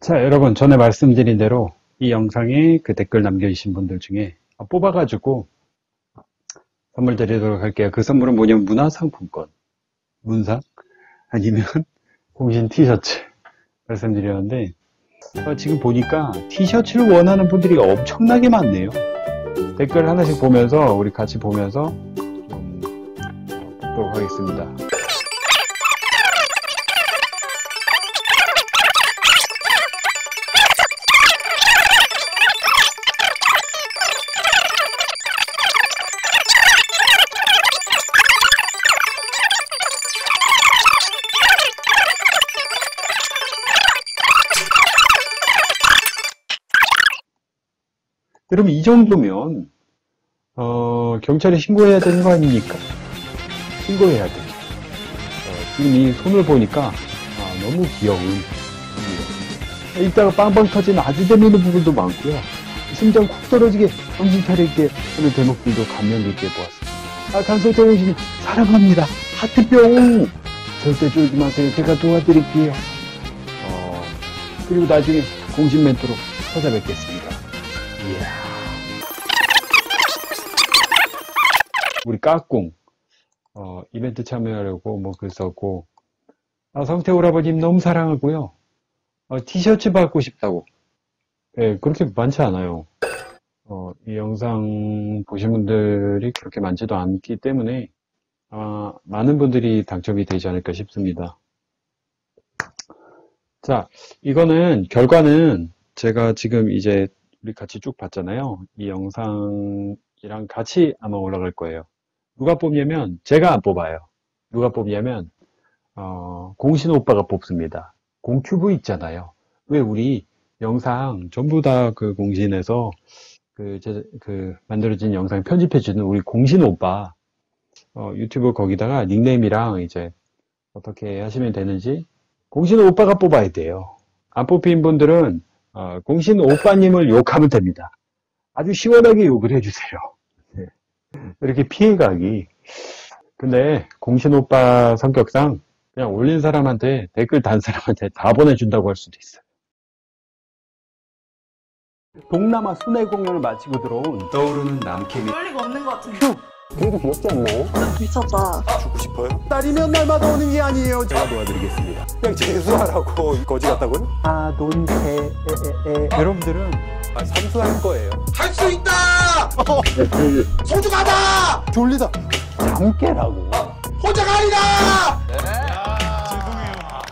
자, 여러분, 전에 말씀드린 대로 이 영상에 그 댓글 남겨주신 분들 중에 뽑아가지고 선물 드리도록 할게요. 그 선물은 뭐냐면 문화상품권, 문상, 아니면 공신 티셔츠 말씀드렸는데, 지금 보니까 티셔츠를 원하는 분들이 엄청나게 많네요. 댓글 하나씩 보면서 우리 같이 보면서 보도록 하겠습니다. 그러면 이 정도면 경찰에 신고해야 되는 거 아닙니까? 신고해야 돼. 지금 이 손을 보니까 너무 귀여운 이따가 빵빵 터진 아주 재미있는 부분도 많고요. 심장 쿡 떨어지게 정신 차리게 하는 대목들도 감명 깊게 보았습니다. 강성태 공신님 사랑합니다. 하트뿅. 절대 쫄지 마세요. 제가 도와드릴게요. 그리고 나중에 공신 멘트로 찾아뵙겠습니다. 이야. 우리 까꿍 이벤트 참여하려고 뭐 글 썼고, 성태 오라버님 너무 사랑하고요. 티셔츠 받고 싶다고. 네, 그렇게 많지 않아요. 이 영상 보신 분들이 그렇게 많지도 않기 때문에 많은 분들이 당첨이 되지 않을까 싶습니다. 자, 이거는 결과는 제가 지금 이제 우리 같이 쭉 봤잖아요. 이 영상이랑 같이 아마 올라갈 거예요. 누가 뽑냐면 제가 안 뽑아요. 누가 뽑냐면 공신 오빠가 뽑습니다. 공큐브 있잖아요. 왜 우리 영상 전부 다 그 공신에서 만들어진 영상 편집해주는 우리 공신 오빠 유튜브 거기다가 닉네임이랑 이제 어떻게 하시면 되는지 공신 오빠가 뽑아야 돼요. 안 뽑힌 분들은 공신 오빠님을 욕하면 됩니다. 아주 시원하게 욕을 해주세요. 네. 이렇게 피해가기. 근데 공신 오빠 성격상 그냥 올린 사람한테 댓글 단 사람한테 다 보내준다고 할 수도 있어요. 동남아 순회 공연을 마치고 들어온 떠오르는 남캠이 그럴 리가 없는 것 같은데. 그래도 귀엽지 않나요? 미쳤다. 죽고 싶어요? 딸이면 날마다 오는 게 아니에요. 제가 도와드리겠습니다. 그냥 재수하라고 거지 같다고요? 여러분들은 삼수할 거예요. 할 수 있다! 소중하다! 졸리다 잠 깨라고. 혼자가 아니다!